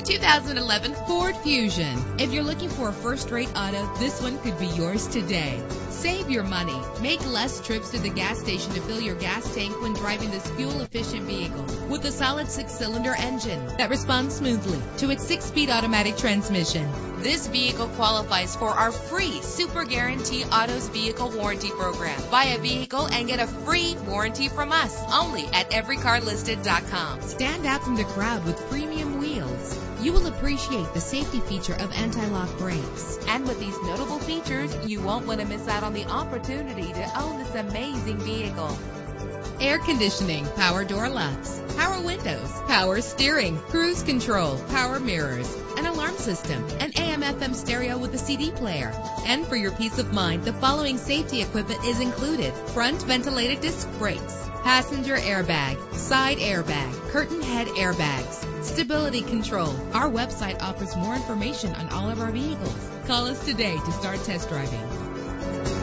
2011 Ford Fusion. If you're looking for a first-rate auto, this one could be yours today. Save your money. Make less trips to the gas station to fill your gas tank when driving this fuel-efficient vehicle. With a solid 6-cylinder engine that responds smoothly to its 6-speed automatic transmission. This vehicle qualifies for our free Super Guarantee Autos Vehicle Warranty Program. Buy a vehicle and get a free warranty from us only at everycarlisted.com. Stand out from the crowd with premium wheels. You will appreciate the safety feature of anti-lock brakes. And with these notable features, you won't want to miss out on the opportunity to own this amazing vehicle. Air conditioning, power door locks, power windows, power steering, cruise control, power mirrors, an alarm system, an AM/FM stereo with a CD player. And for your peace of mind, the following safety equipment is included: front ventilated disc brakes, passenger airbag, side airbag, curtain head airbags, stability control. Our website offers more information on all of our vehicles. Call us today to start test driving.